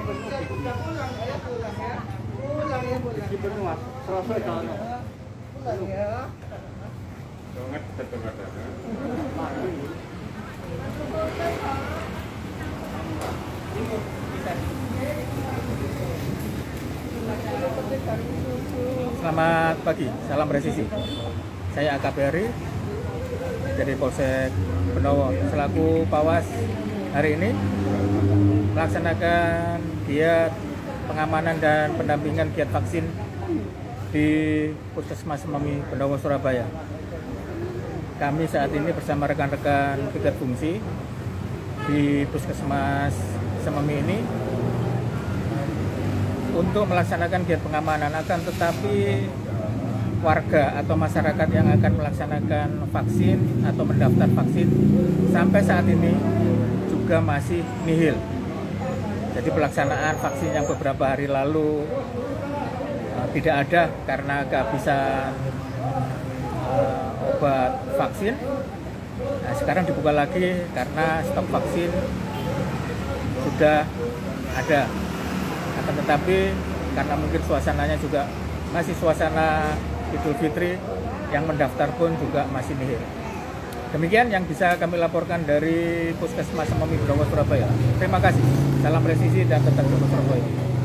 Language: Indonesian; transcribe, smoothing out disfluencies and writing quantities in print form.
Selamat pagi, salam presisi. Saya AKP Heri dari Polsek Benowo selaku Pawas hari ini melaksanakan giat pengamanan dan pendampingan giat vaksin di Puskesmas Sememi Benowo, Surabaya. Kami saat ini bersama rekan-rekan piket fungsi di Puskesmas Sememi ini untuk melaksanakan giat pengamanan, akan tetapi warga atau masyarakat yang akan melaksanakan vaksin atau mendaftar vaksin sampai saat ini juga masih nihil. Jadi pelaksanaan vaksin yang beberapa hari lalu tidak ada karena kehabisan obat vaksin. Nah, sekarang dibuka lagi karena stok vaksin sudah ada. Akan tetapi karena mungkin suasananya juga masih suasana Idul Fitri, yang mendaftar pun juga masih nihil. Demikian yang bisa kami laporkan dari Puskesmas Sememi Benowo, Surabaya. Terima kasih. Salam presisi dan tetap Surabaya.